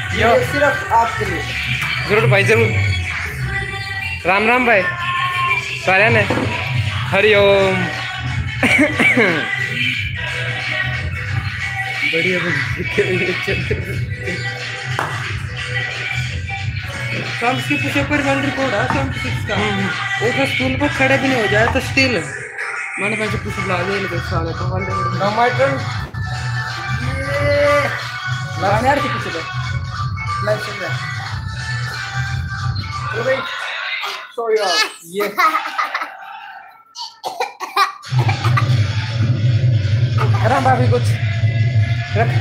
यो सिर्फ आपके लिए। जरूर भाई जरूर। राम राम भाई सारे ने। हरिओम। बढ़िया कम इसके पीछे पर वन रिकॉर्ड है 76 का। एक बार स्टूल पर खड़े भी नहीं हो जाए तो स्टिल मैंने पैसे कुछ बुला दिए लेकिन साले को वन रिकॉर्ड टमाटर यार के पीछे पे लाइक चल रहा है। ओ भाई सॉरी यार ये राम भाभी कुछ रख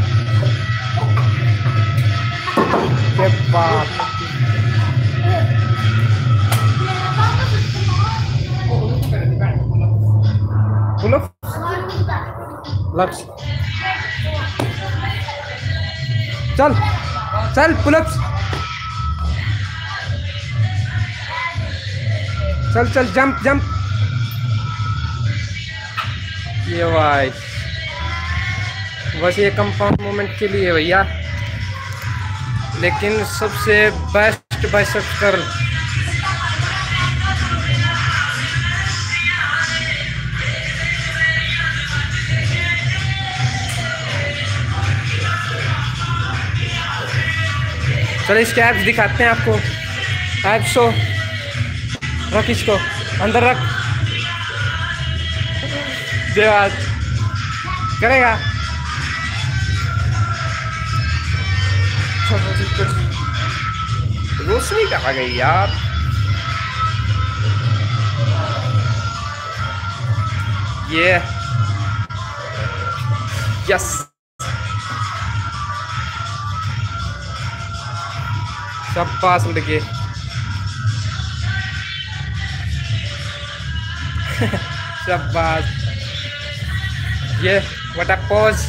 के बात बोलो लक्ष्य चल चल पुलअप्स चल चल जंप जंप ये भाई बस ये कंपाउंड मोमेंट के लिए भैया लेकिन सबसे बेस्ट बाइसेप्स कर्ल चलो इसके एप्स दिखाते हैं आपको। एप्स शो रख इसको अंदर रख देवाज करेगा रोशनी कहाँ गई यार। ये यस सब पास लगे शाबाश ये what a pose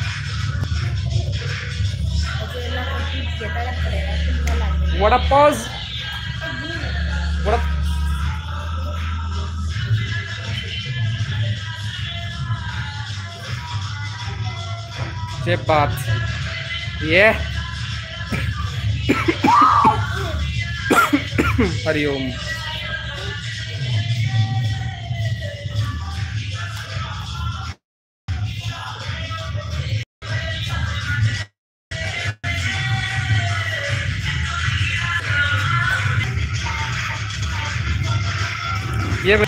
what a pose what ये बात ये हरिओम ये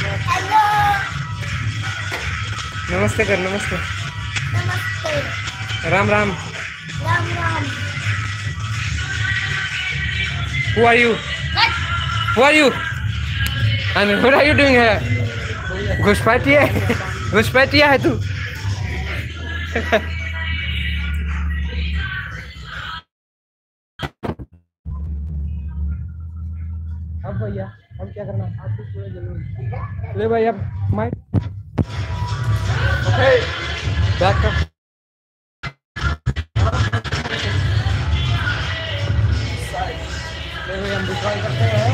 नमस्ते कर नमस्ते नमस्ते Ram Ram Ram Ram Who are you? Who are you? And what are you doing here? घुसपैठिया घुसपैठिया है तू। अब भैया अब क्या करना आप कुछ पूरा जरूर ले भाई अब माइक ओके बैक कर ले भाई हम ट्राई करते हैं।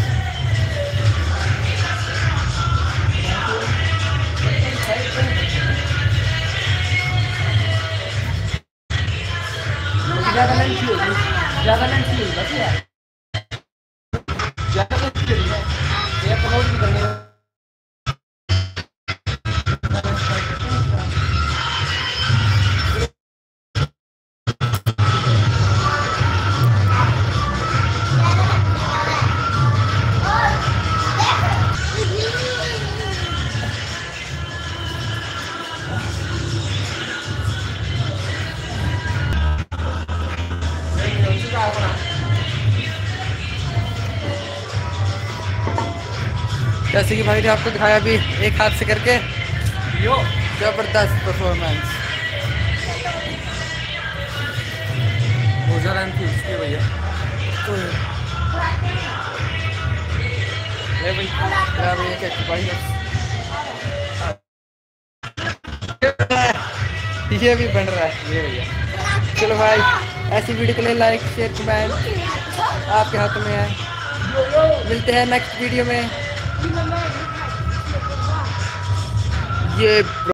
ज़्यादा लेंथ होगी ज़्यादा लेंथ होगी बस यार ज़्यादा लेंथ होगी ये अपलोड भी करने जैसे कि भाई ने आपको दिखाया अभी एक हाथ से करके यो जबरदस्त परफॉर्मेंस हो जा रहा है इसके भैया तो ये भाई क्या भैया क्या भाई ये भी बन रहा है ये भैया। चलो भाई ऐसी वीडियो के लिए लाइक शेयर कमेंट आपके हाथ में है। मिलते हैं नेक्स्ट वीडियो में। ये